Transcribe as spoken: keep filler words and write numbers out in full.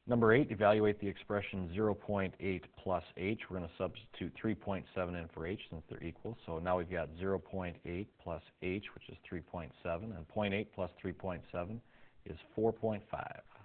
Number eight, evaluate the expression zero point eight plus h. We're going to substitute three point seven in for h since they're equal. So now we've got zero point eight plus h, which is three point seven, and zero point eight plus three point seven is four point five.